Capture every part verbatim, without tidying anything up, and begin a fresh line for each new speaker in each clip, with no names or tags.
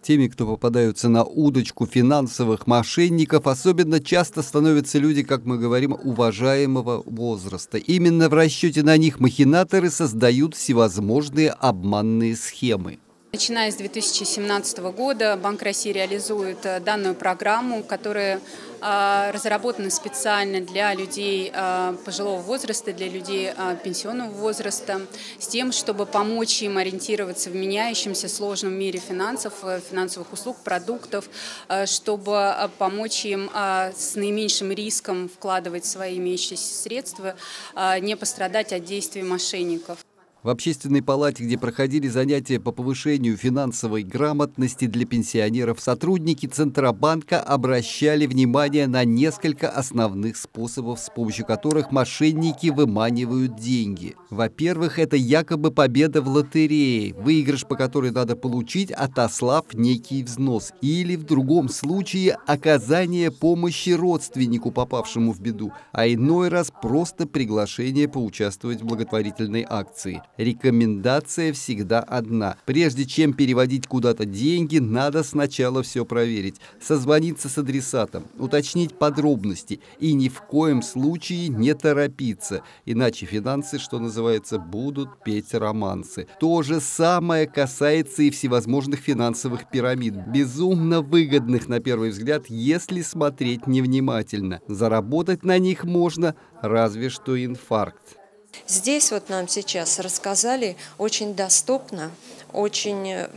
Теми, кто попадаются на удочку финансовых мошенников, особенно часто становятся люди, как мы говорим, уважаемого возраста. Именно в расчете на них махинаторы создают всевозможные обманные схемы.
Начиная с две тысячи семнадцатого года Банк России реализует данную программу, которая э, разработана специально для людей э, пожилого возраста, для людей э, пенсионного возраста, с тем, чтобы помочь им ориентироваться в меняющемся сложном мире финансов, финансовых услуг, продуктов, э, чтобы помочь им э, с наименьшим риском вкладывать свои имеющиеся средства, э, не пострадать от действий мошенников.
В Общественной палате, где проходили занятия по повышению финансовой грамотности для пенсионеров, сотрудники Центробанка обращали внимание на несколько основных способов, с помощью которых мошенники выманивают деньги. Во-первых, это якобы победа в лотерее, выигрыш по которой надо получить, отослав некий взнос. Или в другом случае оказание помощи родственнику, попавшему в беду, а иной раз просто приглашение поучаствовать в благотворительной акции. Рекомендация всегда одна. Прежде чем переводить куда-то деньги, надо сначала все проверить. Созвониться с адресатом, уточнить подробности и ни в коем случае не торопиться. Иначе финансы, что называется, будут петь романсы. То же самое касается и всевозможных финансовых пирамид. Безумно выгодных на первый взгляд, если смотреть невнимательно. Заработать на них можно разве что инфаркт.
Здесь вот нам сейчас рассказали очень доступно, очень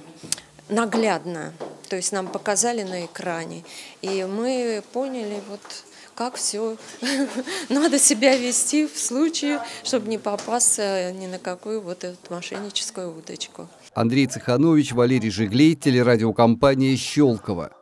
наглядно, то есть нам показали на экране, и мы поняли, вот как все надо себя вести в случае, чтобы не попасться ни на какую вот эту мошенническую удочку.
Андрей Цеханович, Валерий Жиглей, телерадиокомпания «Щелково».